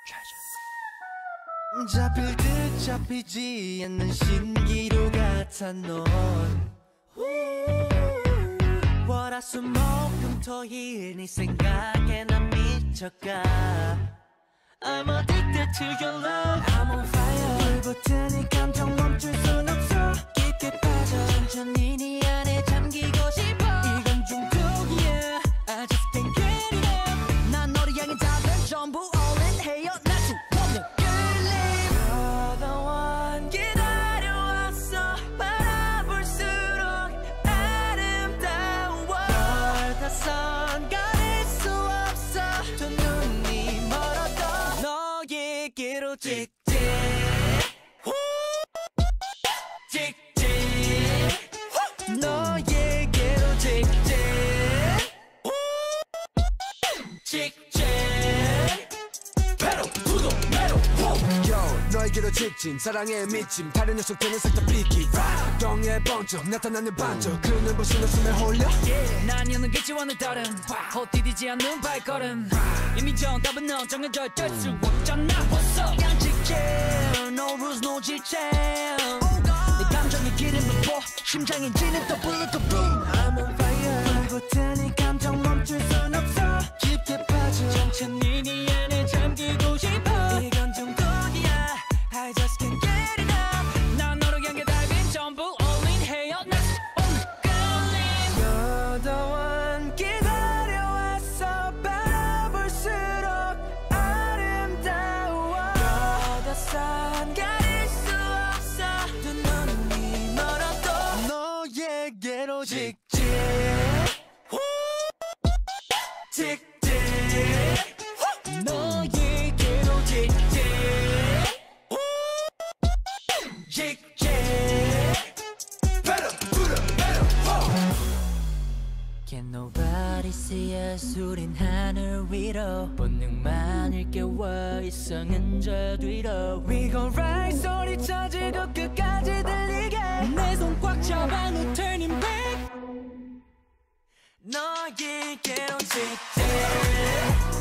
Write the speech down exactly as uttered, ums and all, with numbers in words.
잡힐 듯 잡히지 않는 신기루 같아 넌 월화수목금토일 네 생각에 난 미쳐가 I'm addicted to your love I'm on fire 불붙은 이 감정 멈출 순 없어 깊게 빠져 천천히 네 안에 잠기고 싶어 이건 중독이야 I just can't get enough 난 너를 향해 답은 전부 all in 헤어날 수 없는 끌림 You're the one 기다려왔어 바라볼수록 아름다워 널 다선 가릴 수 없어 두 눈이 멀어도 너에게로 직진 직진 너에게로 직진 직진 배로 구독 배로 Yo 너에게로 직진 사랑에 미침 다른 녀석들은 싹 다 삐끼 덩이에 번쩍 나타나는 반쪽 그 눈부신 웃음에 홀려 yeah. 난 여는 기지와는 다른 헛디디지 않는 발걸음 이미 정답은 넌 정해져 있을 수 없잖아 What's up 그냥 직진 No rules no 질책 내 감정이 기름을 부어 심장이 지는 더 bullet the boom I'm on fire 불붙은 이 감정 멈출 순 없어 깊게 빠져 천천히 네 안에 잠기고 싶어 이건 중독이야 I just can't get enough 난 너를 향해 달린 전부 all in 헤어날 수 없는 끌림 You're the one 기다려왔어 바라볼수록 아름다워 You're the sun 가릴 수 없어 두 눈이 멀어도 너에게로 직진 직진 너에게로 직진 직진 Better, better, better Can nobody see us 우린 하늘 위로 본능만 일깨워 이성은 저 뒤로 We gon' ride 소리쳐 즐겁 끝까지 들리게 내 손 꽉 잡아 no turning back 너에게로 직진